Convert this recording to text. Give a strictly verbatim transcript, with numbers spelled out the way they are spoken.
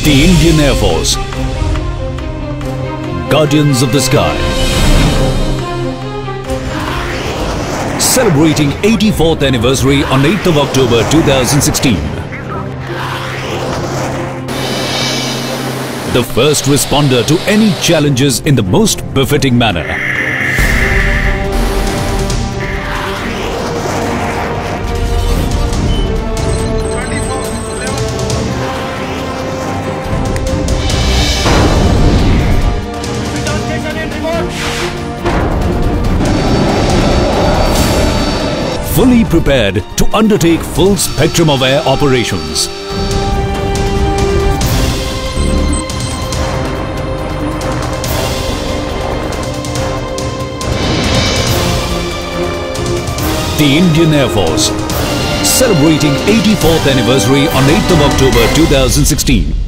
The Indian Air Force, Guardians of the Sky, celebrating eighty-fourth anniversary on eighth of October two thousand sixteen. The first responder to any challenges in the most befitting manner. Fully prepared to undertake full spectrum of air operations. The Indian Air Force, celebrating eighty-fourth anniversary on eighth of October two thousand sixteen.